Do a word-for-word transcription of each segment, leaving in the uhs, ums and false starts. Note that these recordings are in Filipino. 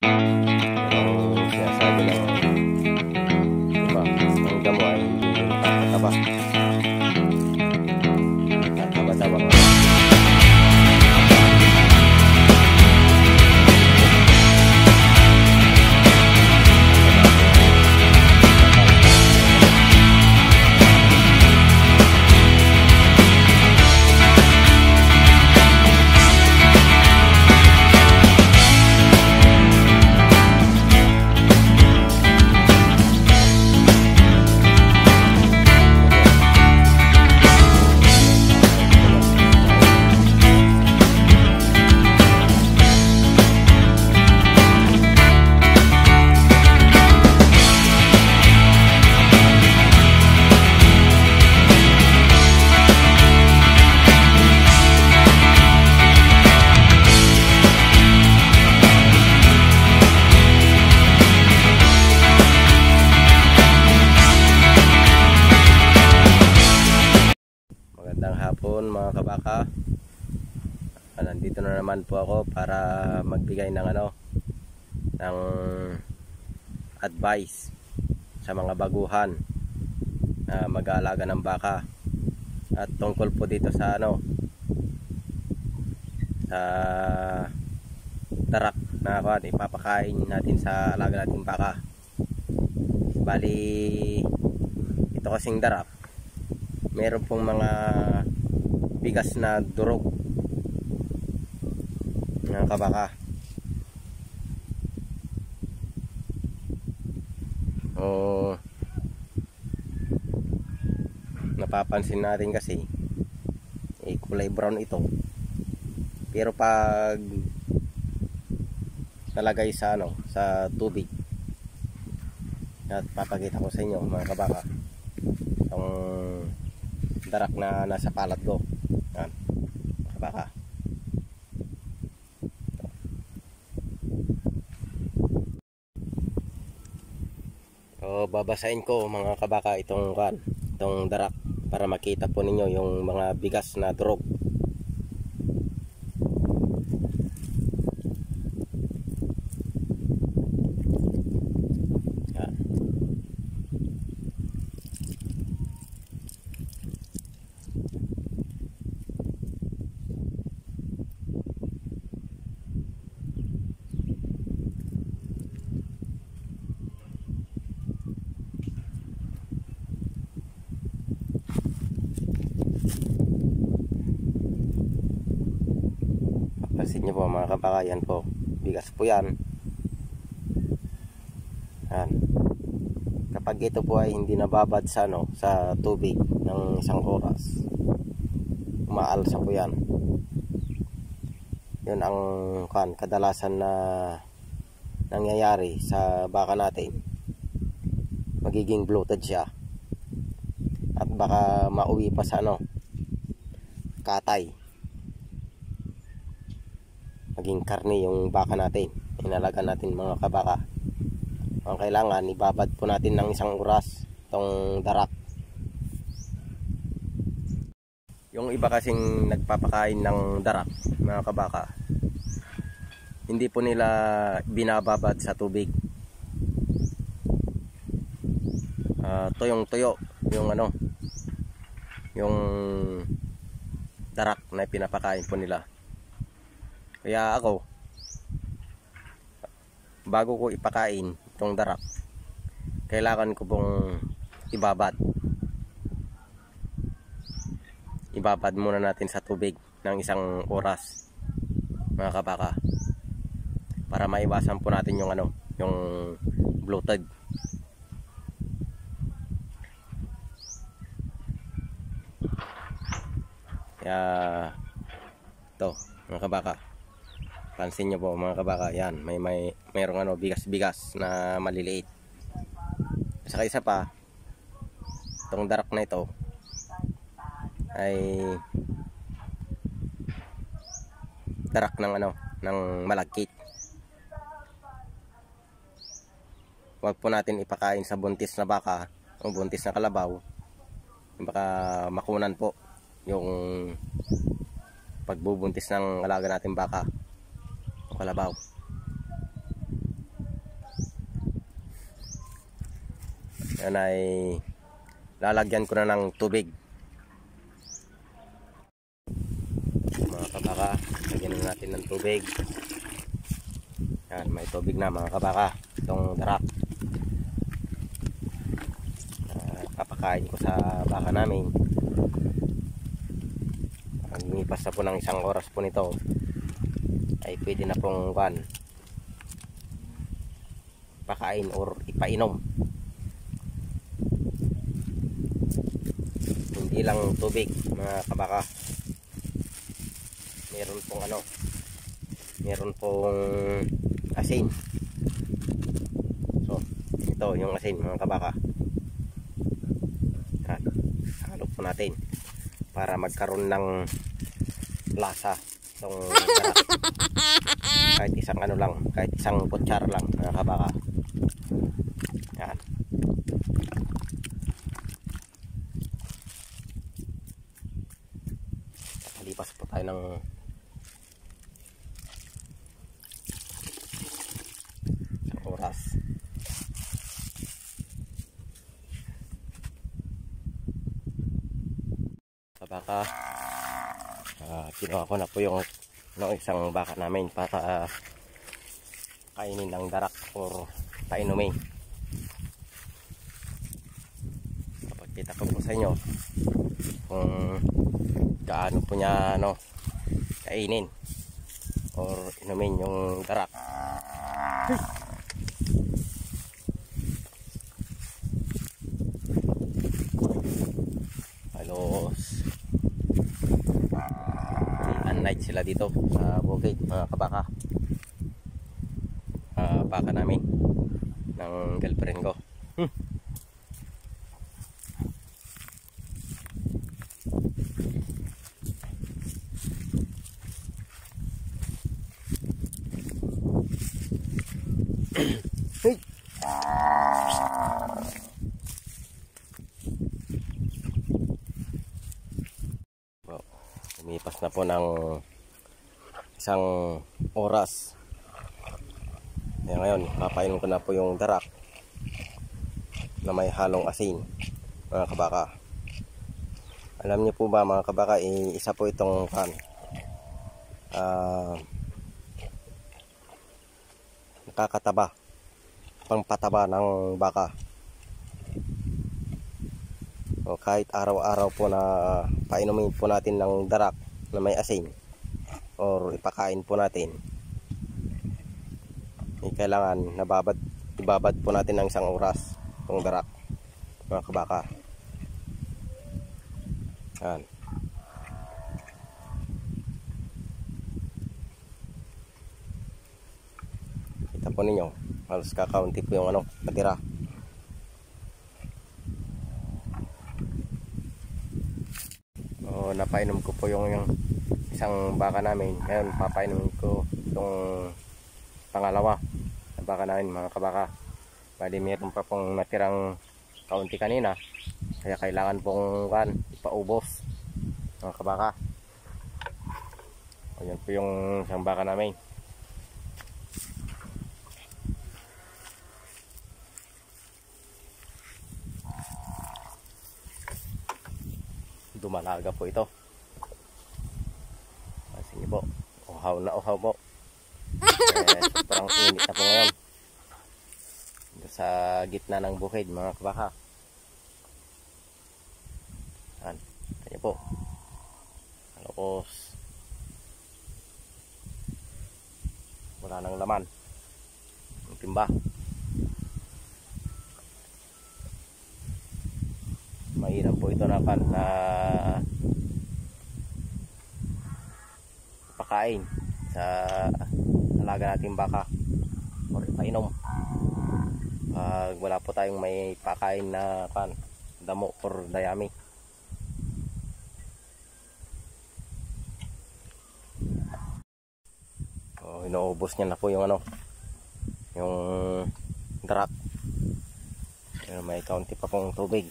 Ang sinasabi ng iba, ang damo ay hindi nakakataba. Nakakataba nga. Magandang hapon mga kabaka. Ah, nandito na naman po ako para magbigay ng ano ng advice sa mga baguhan na mag-aalaga ng baka, at tungkol po dito sa ano sa tarak na kuwan ipapakain natin sa alaga nating baka. Bali, ito kasing darak, meron pong mga bigas na durog ng kabaka. O napapansin natin kasi eh, kulay brown ito, pero pag nalagay sa ano sa tubig, at papakita ko sa inyo mga kabaka itong darak na nasa palat ko. Yan, kabaka. So, babasahin ko mga kabaka itong kan, itong darak para makita po ninyo yung mga bigas na durog. Yan. Pansin nyo po mga kabaka, yan po, bigas po yan. Yan. Kapag ito po ay hindi nababad sa, ano, sa tubig ng isang oras, umaalsa po yan. Yun ang kan, kadalasan na nangyayari sa baka natin. Magiging bloated siya, at baka mauwi pa sa ano katay, maging karne yung baka natin, inalaga natin mga kabaka. Ang kailangan, ibabad po natin ng isang oras itong darak. Yung iba kasing nagpapakain ng darak mga kabaka, hindi po nila binababad sa tubig. Uh, tuyong tuyo yung ano yung darak na pinapakain po nila. Kaya ako, bago ko ipakain itong darak, kailangan ko pong ibabad. Ibabad muna natin sa tubig ng isang oras mga kabaka, para maiwasan po natin yung ano, yung bloated. Kaya ito mga kabaka, pansin nyo po mga kabaka, yan, may may mayroong ano bigas-bigas na maliliit. Saka isa pa, itong darak na ito ay darak ng ano ng malagkit. Huwag po natin ipakain sa buntis na baka o buntis na kalabaw, baka makunan po yung pagbubuntis ng alaga natin baka o kalabaw. yan ay lalagyan ko na ng tubig. Mga kabaka, lagyan na natin ng tubig. Yan, may tubig na mga kabaka itong darak. Uh, papakain ko sa baka namin. Ang lumipas na po ng isang oras po nito ay pwede na pong kan pakain or ipainom. Hindi lang tubig mga kabaka, meron pong ano meron pong asin. So ito yung asin mga kabaka. Yan, halo po natin para magkaroon ng lasa itong darak. Kahit isang ano lang, kahit isang kutsara lang mga kabaka. Yan. Nakalipas po tayo ng oras. Sa baka, uh, kinuha ko na po yung no, isang baka namin para uh, kainin ng darak or painumin. Kapagkita ko po sa inyo kung gaano po niya ano, kainin or inumin yung darak. Halos night sila dito sa bukid mga kabaka. Uh, baka namin ng girlfriend ko. hmm. Hey. Wow. Lumipas na po ng isang oras. Kaya ngayon, papainom ko na po yung darak na may halong asin mga kabaka. Alam niyo po ba mga kabaka, eh, isa po itong kan uh, nakakataba, pangpataba ng baka. O kahit araw-araw po na painumin po natin ng darak na may asin or ipakain po natin, eh, kailangan nababad, ibabad po natin ng isang oras itong darak mga kabaka. Yan. Kita po ninyo, halos kakaunti po yung ano, natira. O, napainom ko po yung, yung isang baka namin. Ngayon papainom ko itong pangalawa na baka namin mga kabaka. Bali meron pa pong natirang kaunti kanina, kaya kailangan pong kan ipaubos mga kabaka. O, yan po yung isang baka namin. Dumalaga po ito. Sige po, uhaw na uhaw po. Eh, sobrang init na po ngayon sa gitna ng bukid mga kabaka. Yan, kanya po halokos, wala nang laman ang timba. Mahirap po ito na pan na pakain sa alaga nating baka or ipainom pag wala po tayong may pakain na pan damo or dayami. Oh, inuubos niya na po yung ano, yung darak. Pero may kaunti pa pong tubig.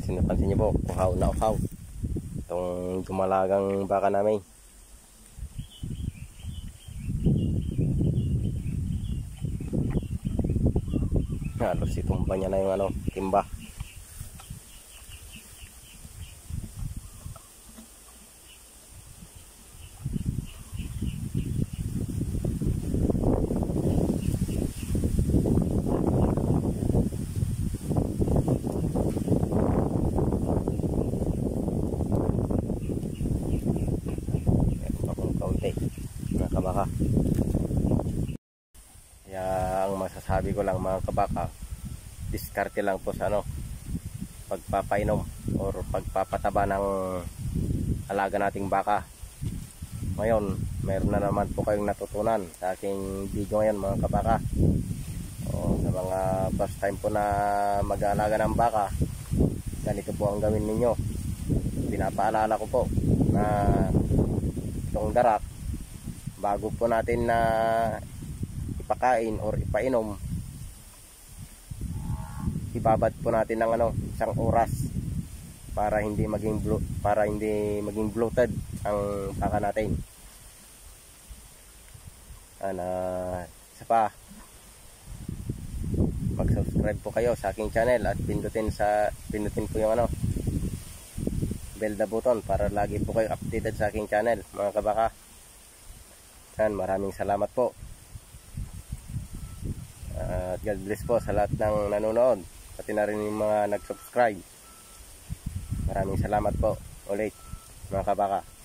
Sinapansin niyo po, uhaw na uhaw itong dumalagang baka namin. Halos itumba niya na yung ano, timba. Mga kabaka, kaya ang masasabi ko lang mga kabaka, diskarte lang po sa ano, pagpapainom or pagpapataba ng alaga nating baka. Ngayon meron na naman po kayong natutunan sa aking video ngayon mga kabaka. O, sa mga first time po na mag-aalaga ng baka, ganito po ang gawin ninyo. Pinapaalala ko po na itong darak, bago po natin na ipakain or ipainom, ibabad po natin ng ano, isang oras para hindi maging blo para hindi maging bloated ang baka natin. Ana, isa pa, mag-subscribe po kayo sa aking channel at pindutin sa pindutin po yung ano, bell the button para lagi po kayo updated sa aking channel mga kabaka. Yan, maraming salamat po. At uh, God bless po sa lahat ng nanonood, pati na rin yung mga nag-subscribe. Maraming salamat po ulit mga kabaka.